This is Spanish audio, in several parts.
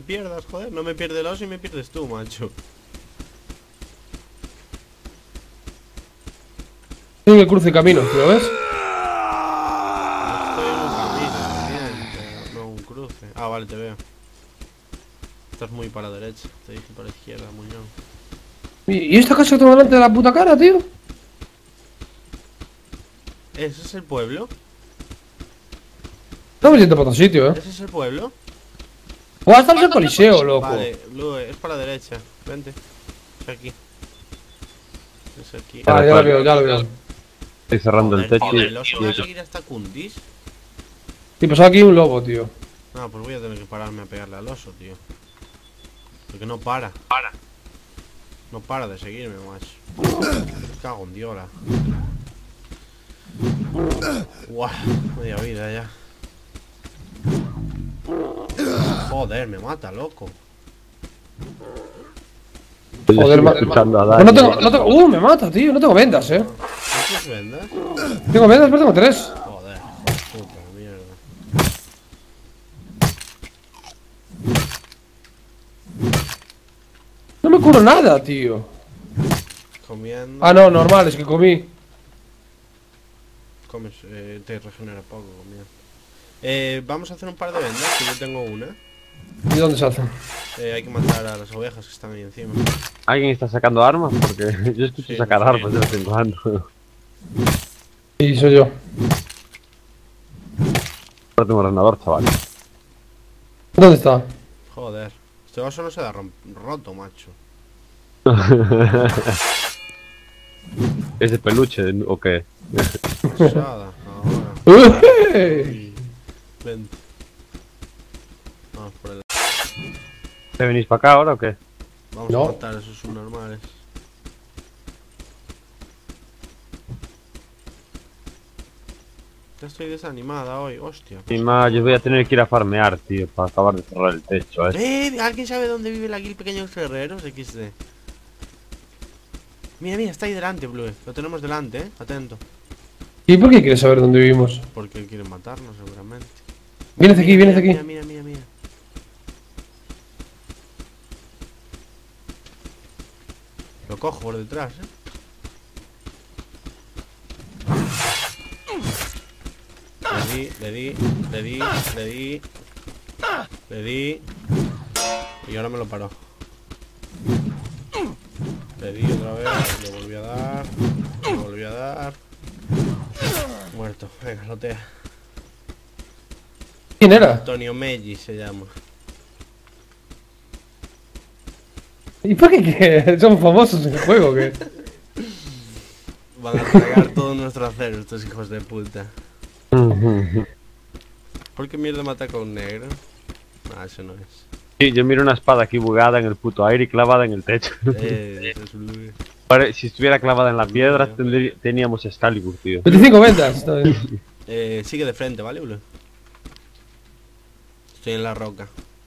pierdas, joder. No me pierde el oso y me pierdes tú, macho. Estoy en el cruce de camino, ¿lo ves? Estoy en un camino, no un cruce. Ah, vale, te veo. Estás muy para la derecha. Te dije para la izquierda, muñón. ¿Y esta casa que tengo delante de la puta cara, tío? ¿Ese es el pueblo? Estamos yendo para otro sitio, ¿Ese es el pueblo? O hasta el coliseo, loco. Vale, Blue, es para la derecha. Vente. Es aquí. Es aquí. Vale, ya lo veo, ya lo veo. Estoy cerrando el techo. Joder, ¿el oso va a seguir hasta Kundis? Y pasó aquí un lobo, tío. Ah, pues voy a tener que pararme a pegarle al oso, tío. Porque no para. No para de seguirme, macho. Me cago en diola. Guau, media vida ya. Joder, me mata, loco. Joder, escuchando a pues Dani. no tengo, me mata, tío. No tengo vendas, ¿No tienes vendas? Tengo vendas, pero tengo 3. Joder, puta mierda. No me curo nada, tío. Comiendo. Ah, no, normal, es que comí. Comes, te regenera poco comiendo. Vamos a hacer un par de vendas, que yo tengo una. ¿Y dónde se hacen? Hay que matar a las ovejas que están ahí encima. ¿Alguien está sacando armas? Porque yo escucho Sí, sacar sí. armas de vez en cuando. Sí, soy yo. Ahora tengo ordenador, chaval. ¿Dónde está? Joder, este oso no se da roto, macho. ¿Es de peluche o qué? Pesada, ahora. ¡Uy! Vente. Vamos por el... ¿Te venís para acá ahora o qué? Vamos No. a matar a esos subnormales. Ya estoy desanimada hoy, hostia. Y más, yo voy a tener que ir a farmear, tío, para acabar de cerrar el techo, ¿Alguien sabe dónde vive la guild Pequeños Guerreros? XD. Mira, mira, está ahí delante, Blue. Lo tenemos delante, atento. ¿Y por qué quieres saber dónde vivimos? Porque quieren matarnos, seguramente. Vienes aquí, vienes aquí. Mira, mira, mira, mira. Lo cojo por detrás, Le di. Y ahora me lo paró. Le di otra vez, le volví a dar. Muerto, venga, lotea. ¿Quién era? Antonio Meggi se llama. ¿Y por qué somos famosos en el juego? ¿Qué? Van a tragar todo nuestro acero estos hijos de puta. ¿Por qué mierda mata con negro? Ah, eso no es. Sí, yo miro una espada aquí bugada en el puto aire y clavada en el techo. Eso es Blue. Si estuviera clavada en la piedra, teníamos Excalibur, tío. 25 ventas. Está bien. Sigue de frente, ¿vale, Blue? Estoy en la roca.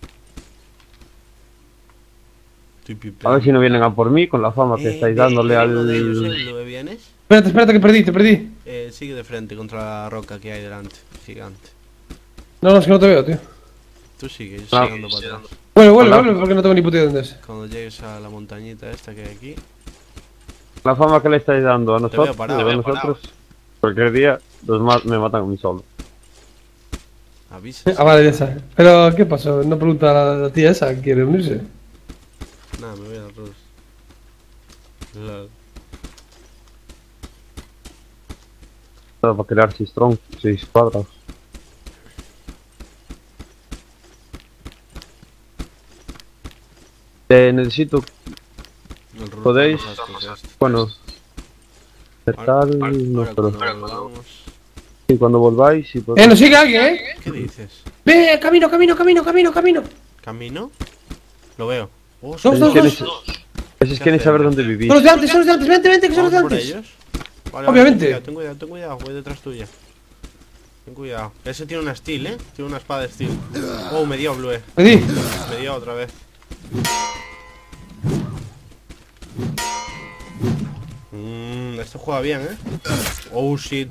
Estoy A pipeando. ver si no vienen a por mí con la fama que estáis dándole uno de ellos, al... Blue, ¿vienes? Espérate que perdí, te perdí. Sigue de frente contra la roca que hay delante. Gigante. No, es que no te veo, tío. Tú sigue, yo Ah. estoy andando para atrás. Vuelve, porque no tengo ni puta idea de dónde es. Cuando llegues a la montañita esta que hay aquí. La fama que le estáis dando a veo nosotros, parado, nosotros, cualquier día me matan a mí solo. Avisas. Ah, vale, ya está. Pero, ¿qué pasó? No pregunta a la tía esa, ¿quiere unirse? Nada, me voy al Rus. Para crear 6 cuadras. Necesito, El Rus podéis, no sabes qué es esto. bueno, tal, no, Ahora pero cuando volvamos. sí, cuando volváis y podéis... Nos sigue alguien, ¿Qué dices? Ve, camino. ¿Camino? Lo veo. Oh, Dos, dos, dos. Es que ni saber dónde vivís. Son los de antes, vente, que son los de ¿Vamos por antes. ellos? Vale, Obviamente. Vale, ten cuidado, voy detrás tuya. Ten cuidado. Ese tiene una steel, tiene una espada de steel. Oh, me dio Blue. Vení. Me dio otra vez. Esto juega bien, Oh, shit.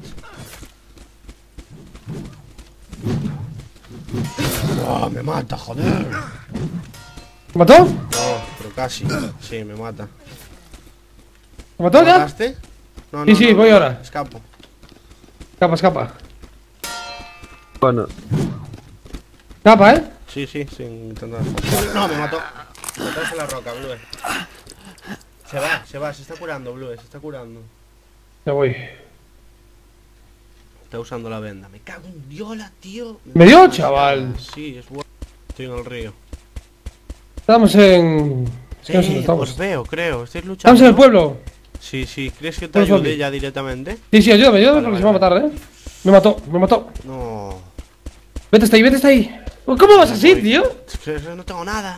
Oh, me mata, joder. ¿Me mató? No, pero casi. Sí, me mata. ¿Me mató ¿Me ya? mataste? No, Sí, sí, voy ahora. Escapo. Escapa, escapa. Bueno, Escapa, ¿eh? Sí, intentando escapar. No, me mató. Detrás de la roca, Blue. Se va, se está curando, Blue, se está curando. Ya voy. Está usando la venda. Me cago en Diola, tío. ¿Me dio, chaval? Sí, es bueno. Estoy en el río. Estamos en... Es que no sé dónde estamos. Os veo, creo. Estáis luchando. Estamos en el ¿no? pueblo. Sí, ¿crees que te Todos ayude zombies. ya directamente? Sí, sí, ayúdame Vale, porque se va a matar, ¿eh? Me mató. No. Vete hasta ahí. ¿Cómo vas así, Voy. tío? Es que no tengo nada.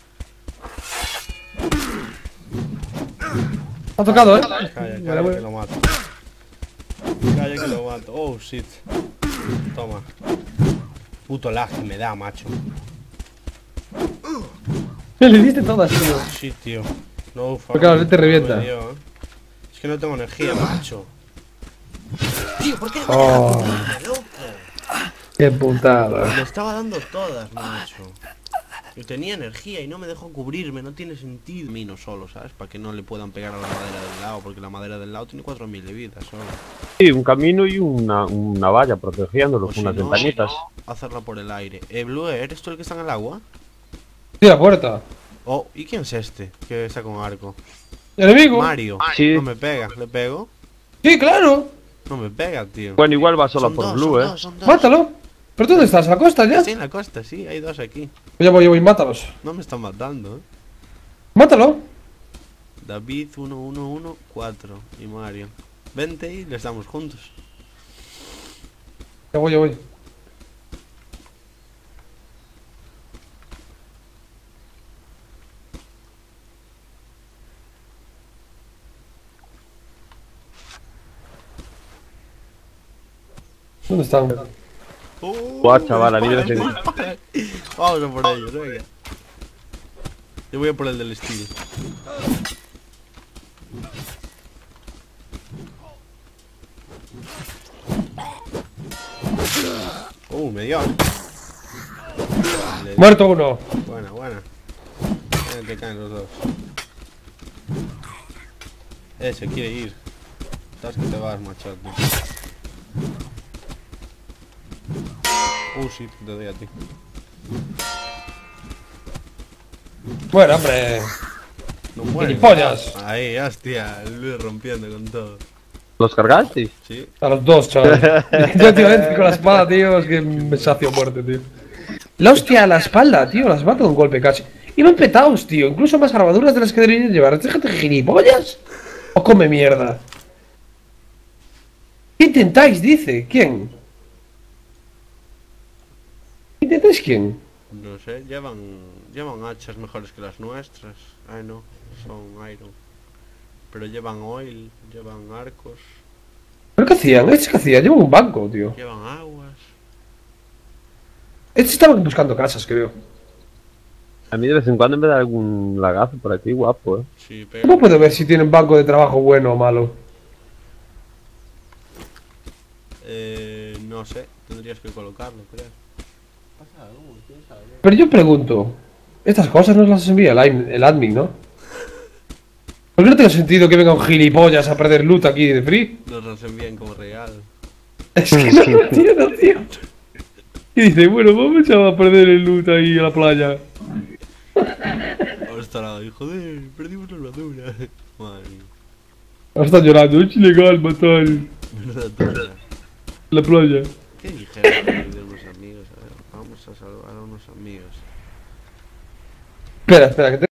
Ha tocado, ¿eh? Calla, que lo mato. Calla que lo mato. Oh, shit. Toma. Puto lag que me da, macho. Le diste todas, tío. Shit, tío. No, Porque claro, te revienta. Es que no tengo energía, macho. Tío, ¿por qué no me Oh. da, loco? Qué putada. Me estaba dando todas, macho. Yo tenía energía y no me dejó cubrirme, no tiene sentido. Mino solo, ¿sabes? Para que no le puedan pegar a la madera del lado, porque la madera del lado tiene 4000 de vida solo. sí, un camino y una valla protegiéndolo O con unas si no, ventanitas. hacerla por el aire. Blue, ¿eres tú el que está en el agua? Tira la puerta. Oh, ¿y quién es este? Que está con arco. ¿Enemigo? Mario. Sí. No me pega, ¿le pego? Sí, claro. No me pega, tío. Bueno, igual va solo Son por dos, Blue, son dos, son dos. Mátalo. ¿Pero tú dónde estás? ¿A la costa ya? Estoy en la costa, sí, hay dos aquí. Ya voy, mátalos. No me están matando, Mátalo. David 1114 y Mario. Vente y les damos juntos. Ya voy. ¿Dónde están? Buah, chaval, a mí de vez en Vamos a por ellos, venga. Yo voy a por el del estilo. Me dio. Le- Muerto uno. Buena. Te caen los dos. Se quiere ir. Estás que te vas, machote. Sí, te doy a ti. Bueno, hombre. No muere. ¡Gilipollas! Ahí, hostia, el Luis rompiendo con todo. ¿Los cargaste? Sí. A los dos, chaval. Yo, tío, con la espada, tío, es que me sacio muerte, tío. La hostia a la espalda, tío, las mato de un golpe casi. Iban petados, tío, incluso más armaduras de las que deberían llevar. ¿Déjate gilipollas? ¿O come mierda? ¿Qué intentáis? Dice. ¿Quién? ¿Qué intentáis quién? No sé, llevan hachas mejores que las nuestras. Ay no, son iron. Pero llevan oil, llevan arcos, ¿Pero qué hacían? ¿Estos qué hacían? Llevan un banco, tío. llevan aguas. Estos estaban buscando casas, creo. A mí de vez en cuando me da algún lagazo por aquí, guapo, Sí, ¿Cómo pero puedo ver si tienen banco de trabajo bueno o malo? no sé, tendrías que colocarlo, creo. ¿Pasa algo? ¿Tienes algo? Pero yo pregunto, estas cosas nos las envía el admin, ¿no? Porque no tiene sentido que venga un gilipollas a perder loot aquí de free. Nos envían como regalo. Es que no lo entiendo, tío. Y dice, bueno, vamos a perder el loot ahí a la playa. Ahora estará, joder, perdimos la armadura. Madre mía, Ahora están llorando, es ilegal matar menuda tonta. la playa. ¿Qué dijeron de unos amigos? A ver, vamos a salvar a unos amigos. Espera, que te...